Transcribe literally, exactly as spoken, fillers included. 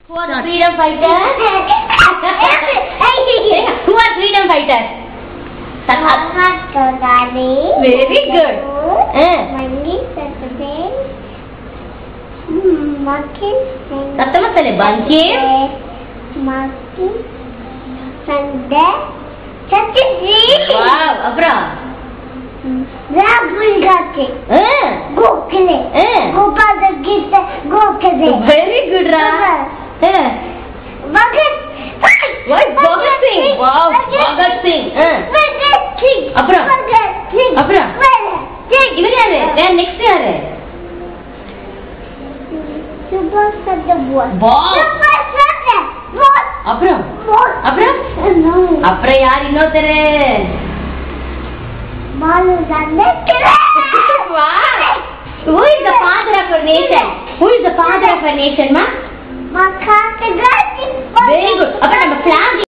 Who are freedom fighters? Who are freedom fighters? Mahatma Gandhi. Very good. Mandi Saturday. Makin. Sattama sale Bankim. Makin. Sunday. Saturday. Wow, Abra. Rahul Gandhi. Gokhale. Gopal Gita Gokhale. Very good, Ra. Bhagat. What? Bhagat Singh. Wow, Bhagat Singh. Bhagat Singh. Abra. Bhagat Singh. Abra. Bhagat. इधर यार है, then next यार है. Subhash Chandra Bose. Wow. Subhash Chandra Bose. Abra. Bose. Abra. No. Abra यार इन्हों तेरे. Balu Gandhi. Wow. Who is the father of our nation? Who is the father of our nation, ma? Mahatma Gandhi. Very good. Abra, நம்ம flag